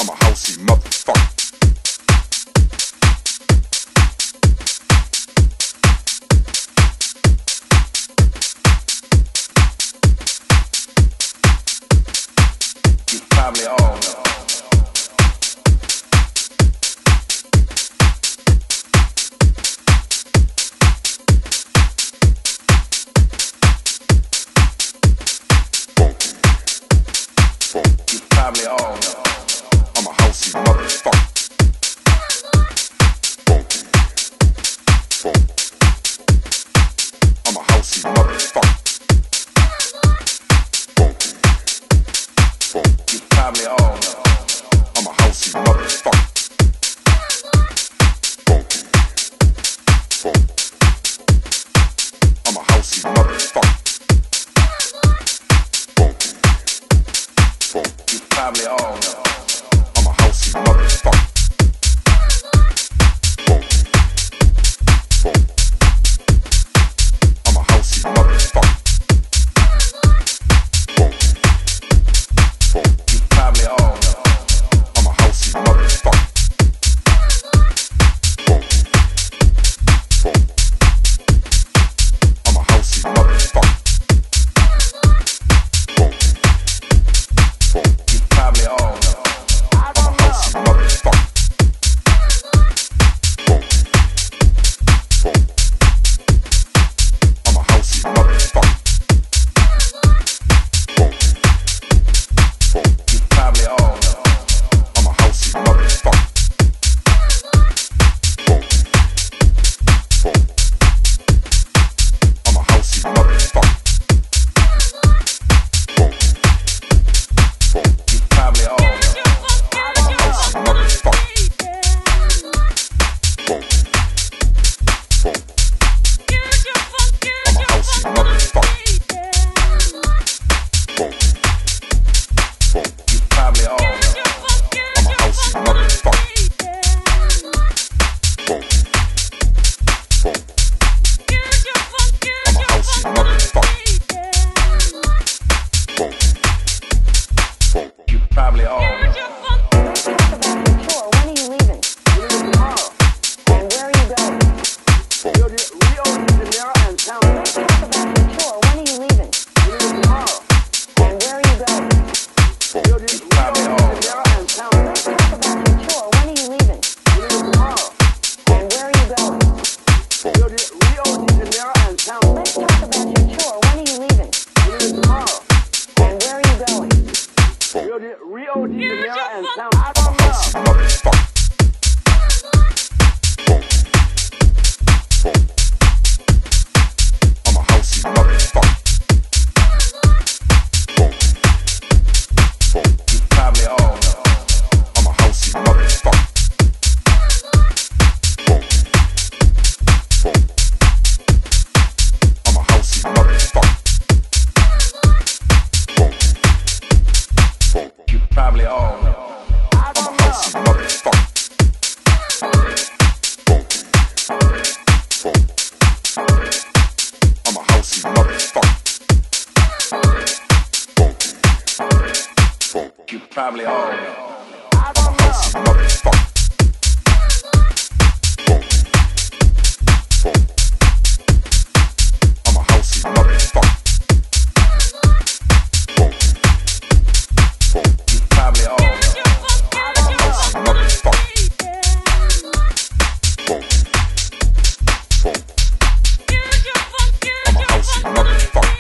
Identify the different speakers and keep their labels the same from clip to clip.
Speaker 1: I'm a housey motherfucker. You probably all know. Probably all know. I'm a housey motherfucker. I'm a housey motherfucker. You probably all know. I'm a housey motherfucker. I'm a housey motherfucker. Probably all know. I'm a housey motherfucker. I'm a housey motherfucker. You probably all know. I'm a housey motherfucker. I'm a housey motherfucker. Probably all know. I'm a housey motherfucker. I'm a housey motherfucker. You probably all know. I'm a housey motherfucker. I'm a housey motherfucker. Probably all know. I'm a housey motherfucker. I'm a housey motherfucker. You probably all know. I'm a housey motherfucker. I'm a housey motherfucker. You probably all know.
Speaker 2: When are you leaving? Tomorrow. And where are you going? Rio de Janeiro and Town. Let's talk about your tour. When are you leaving? Tomorrow. And where are you going? Rio de Janeiro and Town. Let's talk about your tour. When are you leaving? Tomorrow. And where are you going? Rio de Janeiro and Town. Let's talk about your tour. When are you leaving? Tomorrow. And where are you going? Rio de Janeiro and Town.
Speaker 1: I'm a housey motherfucker. I'm a housey motherfucker. You probably all know. I'm a housey motherfucker. I'm a housey motherfucker. You probably all know. I'm a housey motherfucker. I'm a housey motherfucker. You probably all know. I'm a housey motherfucker. I'm a housey motherfucker. You probably all know. I'm a housey motherfucker. I'm a housey motherfucker.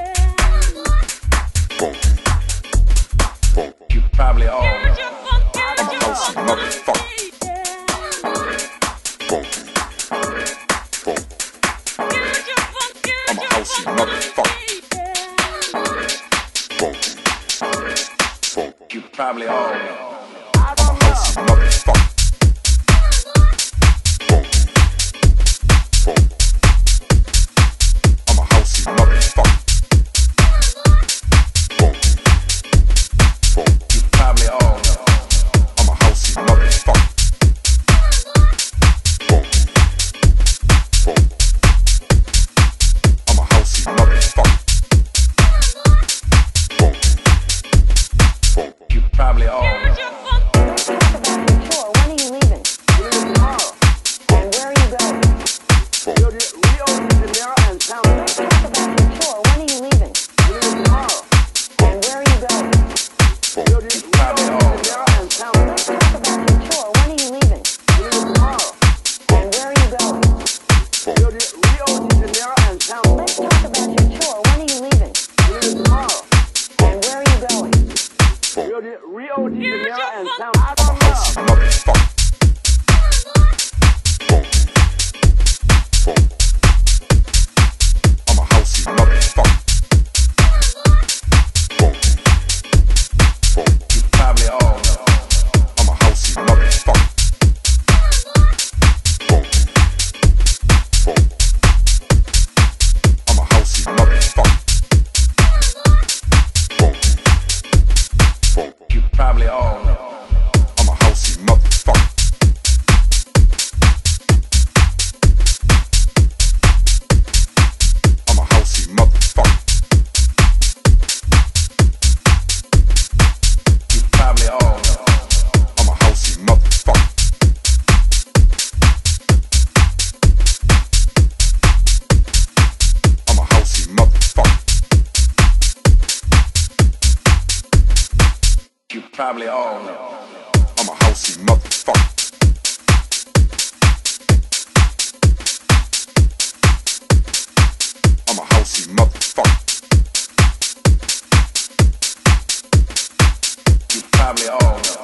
Speaker 1: You probably all know. I'm a housey motherfucker. I'm a housey motherfucker. You probably all know. I'm a housey motherfucker. I'm a housey motherfucker. You probably all know. I'm a housey motherfucker. I'm a housey motherfucker. You probably all know.
Speaker 2: mirror and sound. I
Speaker 1: I'm a
Speaker 2: don't
Speaker 1: housey
Speaker 2: know.
Speaker 1: motherfucker. Boom. Boom. I'm a housey motherfucker. Boom. Boom.
Speaker 3: You probably all know.
Speaker 1: I'm a housey motherfucker. Boom. Boom. I'm a housey motherfucker. Boom. Boom.
Speaker 3: You probably all know.
Speaker 1: I'm a housey motherfucker. I'm a housey motherfucker.
Speaker 3: You probably all know.
Speaker 1: I'm a housey motherfucker. I'm a housey motherfucker.
Speaker 3: You probably all know.
Speaker 1: I'm a housey motherfucker. I'm a housey motherfucker.
Speaker 3: You probably all know.